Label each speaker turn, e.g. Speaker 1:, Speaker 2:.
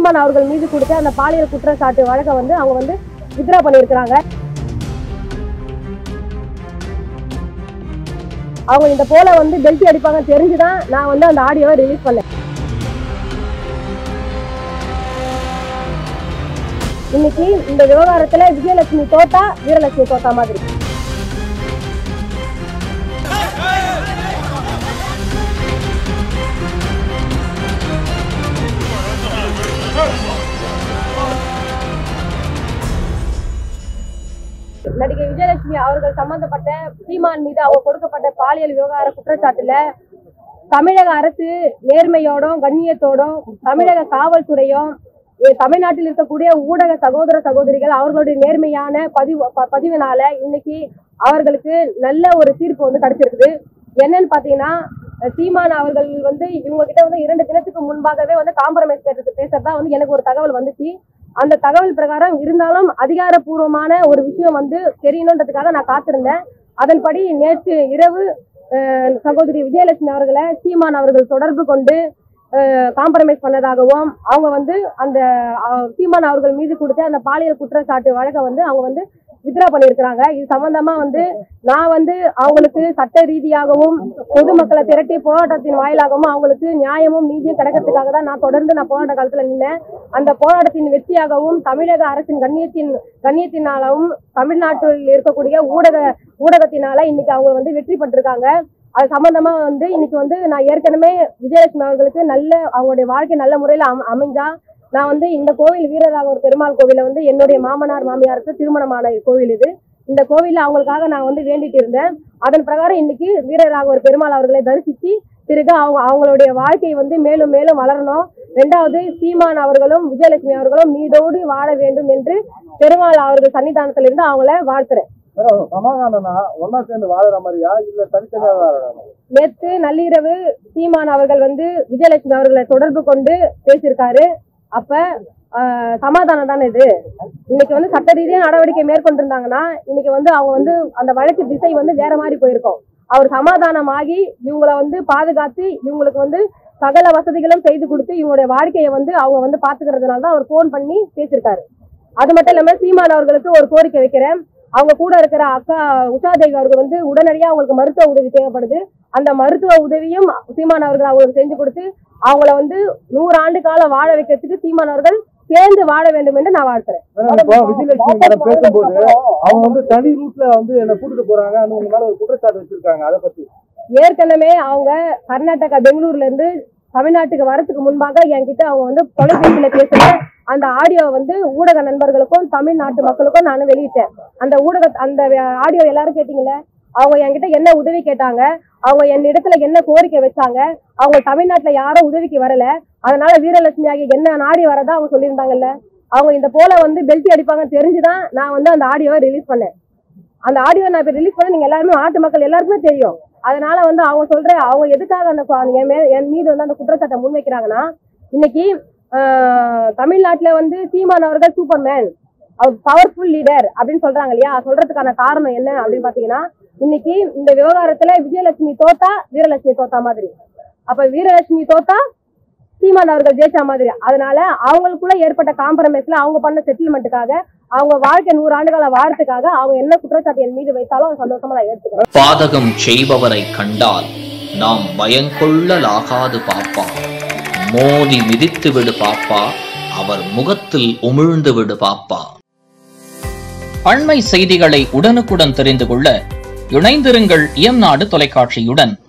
Speaker 1: சீமான் அவர்கள் மீது கொடுத்த அந்த பாலியல் குற்றச்சாட்டு வழக்கை வந்து அவங்க வந்து வித்ரா பண்ணியிருக்கிறாங்க. அவங்க இந்த போல வந்து பெல்ட் அடிப்பாங்க தெரிஞ்சுதான் நான் வந்து அந்த ஆடியோவை ரிலீஸ் பண்ணேன். இன்னைக்கு இந்த விவகாரத்துல விஜயலட்சுமி தோத்தா வீரலட்சுமி தோத்தா மாதிரி. நடிகை விஜயலட்சுமி அவர்கள் சம்பந்தப்பட்ட சீமான் மீது அவங்க கொடுக்கப்பட்ட பாலியல் விவகார குற்றச்சாட்டுல தமிழக அரசு நேர்மையோடும் கண்ணியத்தோடும் தமிழக காவல்துறையும் தமிழ்நாட்டில் இருக்கக்கூடிய ஊடக சகோதர சகோதரிகள் அவர்களுடைய நேர்மையான பதிவினால இன்னைக்கு அவர்களுக்கு நல்ல ஒரு தீர்ப்பு வந்து கிடைச்சிருக்குது. என்னன்னு பாத்தீங்கன்னா, சீமான் அவர்கள் வந்து இவங்க கிட்ட வந்து 2 தினத்துக்கு முன்பாகவே வந்து காம்ப்ரமைஸ் பேசுறதா வந்து எனக்கு ஒரு தகவல் வந்துச்சு. அந்த தகவல் பிரகாரம் இருந்தாலும் அதிகாரப்பூர்வமான ஒரு விஷயம் வந்து தெரியணுன்றதுக்காக நான் காத்திருந்தேன். அதன்படி நேற்று இரவு சகோதரி விஜயலட்சுமி அவர்களை சீமான் அவர்கள் தொடர்பு கொண்டு காம்ப்ரமைஸ் பண்ணதாகவும் அவங்க வந்து அந்த சீமான் அவர்கள் மீது கொடுத்த அந்த பாலியல் குற்றச்சாட்டு வழக்கை வந்து அவங்க வந்து வித்ரா பண்ணியிருக்கிறாங்க. இது சம்பந்தமா வந்து நான் வந்து அவங்களுக்கு சட்ட ரீதியாகவும் பொதுமக்களை திரட்டி போராட்டத்தின் வாயிலாகவும் அவங்களுக்கு நியாயமும் நீதியும் கிடைக்கிறதுக்காக தான் நான் தொடர்ந்து போராட்ட காலத்துல நின்னேன். அந்த போராட்டத்தின் வெற்றியாகவும் தமிழக அரசின் கண்ணியத்தினாலும் தமிழ்நாட்டில் இருக்கக்கூடிய ஊடகத்தினால இன்னைக்கு அவங்க வந்து வெற்றி பெற்றிருக்காங்க. அது சம்பந்தமா வந்து இன்னைக்கு வந்து நான் ஏற்கனவே விஜயலட்சுமி அவர்களுக்கு அவங்களுடைய வாழ்க்கை நல்ல முறையில அமைஞ்சா நான் வந்து இந்த கோவில் வீரராகவர் பெருமாள் கோவில வந்து என்னுடைய மாமனார் மாமியாருக்கு திருமணமான கோவில் இது. இந்த கோவில்ல அவங்களுக்காக நான் வந்து வேண்டிட்டு இருந்தேன். அதன் பிரகாரம் இன்னைக்கு வீரராகவர் பெருமாள் அவர்களை தரிசிச்சு பிறகு அவங்களுடைய வாழ்க்கை வந்து மேலும் மேலும் வளரணும். 2வது சீமான் அவர்களும் விஜயலட்சுமி அவர்களும் நீடோடி வாழ வேண்டும் என்று பெருமாள் அவர்கள் சன்னிதானத்திலிருந்து அவங்கள வாழ்த்துறேன். நேற்று நள்ளிரவு சீமான் அவர்கள் வந்து விஜயலட்சுமி அவர்களை தொடர்பு கொண்டு பேசியிருக்காரு. அப்ப சமாதானம் தானே இது. இன்னைக்கு வந்து சட்ட ரீதியா நடவடிக்கை மேற்கொண்டிருந்தாங்கன்னா இன்னைக்கு வந்து அவங்க வந்து அந்த வழக்கு திசை வந்து வேற மாதிரி போயிருக்கும். அவர் சமாதானமாகி இவங்களை வந்து பாதுகாத்து இவங்களுக்கு வந்து சகல வசதிகளும் செய்து கொடுத்து இவங்களுடைய வாழ்க்கையை வந்து அவங்க வந்து பாத்துக்கிறதுனால தான் அவர் போன் பண்ணி பேசியிருக்காரு. அது மட்டும் இல்லாம சீமான் அவர்களுக்கு ஒரு கோரிக்கை வைக்கிறேன். அவங்க கூட இருக்கிற அக்கா உஷாதேவி அவர்கள் வந்து உடனடியா அவங்களுக்கு மருத்துவ உதவி தேவைப்படுது. அந்த மருத்துவ உதவியும் சீமான் அவர்கள் அவங்களுக்கு செஞ்சு கொடுத்து அவங்கள வந்து 100 ஆண்டு காலம் வாழ வைக்கிறதுக்கு சீமான் அவர்கள் சேர்ந்து வாழ வேண்டும் என்று நான் வாழ்த்துறேன்.
Speaker 2: பேசும்போது அவங்க வந்து தனி ரூட்ல வந்து என்ன கூட்டிட்டு போறாங்க ஒரு குற்றச்சாட்டு வச்சிருக்காங்க. அதை பத்தி
Speaker 1: ஏற்கனவே அவங்க கர்நாடகா பெங்களூர்ல இருந்து தமிழ்நாட்டுக்கு வரதுக்கு முன்பாக என்கிட்ட அவங்க வந்து தொலைபேசியில பேசுற அந்த ஆடியோ வந்து ஊடக நண்பர்களுக்கும் தமிழ்நாட்டு மக்களுக்கும் நான் வெளியிட்டேன். அந்த ஆடியோ எல்லாரும் கேட்டீங்கல்ல, அவங்க என்கிட்ட என்ன உதவி கேட்டாங்க, அவங்க என்னிடத்துல என்ன கோரிக்கை வச்சாங்க, அவங்க தமிழ்நாட்டுல யாரும் உதவிக்கு வரல, அதனால வீரலட்சுமி ஆகிய என்ன நாடி வரதா அவங்க சொல்லியிருந்தாங்கல்ல. அவங்க இந்த போல வந்து பெல்ட் அடிப்பாங்க தெரிஞ்சுதான் நான் வந்து அந்த ஆடியோவை ரிலீஸ் பண்ணேன். அந்த ஆடியோ நான் இப்ப ரிலீஸ் பண்ண நீங்க எல்லாருமே நாட்டு மக்கள் எல்லாருக்குமே தெரியும். அதனால வந்து அவங்க எதுக்காக என் மீது வந்து அந்த குற்றச்சாட்டை முன்வைக்கிறாங்கன்னா, இன்னைக்கு தமிழ்நாட்டுல வந்து சீமான் அவர்கள் சூப்பர்மேன், அவர் பவர்ஃபுல் லீடர் அப்படின்னு சொல்றாங்க இல்லையா. சொல்றதுக்கான காரணம் என்ன அப்படின்னு பாத்தீங்கன்னா, இன்னைக்கு இந்த விவகாரத்துல விஜயலட்சுமி தோத்தா வீரலட்சுமி தோத்தா மாதிரி. அப்ப வீரலட்சுமி தோத்தா சீமான் அவர்கள் ஜெயிச்சா மாதிரி. அதனால அவங்களுக்குள்ள ஏற்பட்ட காம்ப்ரமைஸ்ல அவங்க பண்ண செட்டில்மெண்ட்டுக்காக அவங்க வாழ்க்கை 100 ஆண்டுகால வாழறதுக்காக அவங்க என்ன குற்றச்சாட்டு என் மீது வைத்தாலும் சந்தோஷமா நான் ஏற்றுக்கிறேன்.
Speaker 3: பாதகம் செய்பவரை கண்டால் நாம் பயங்கொள்ளலாகாது பாப்பா, மோதி மிதித்து விடு பாப்பா, அவர் முகத்தில் உமிழ்ந்து விடு பாப்பா. அண்மை செய்திகளை உடனுக்குடன் தெரிந்து கொள்ள இணைந்திருங்கள் இயம்நாடு தொலைக்காட்சியுடன்.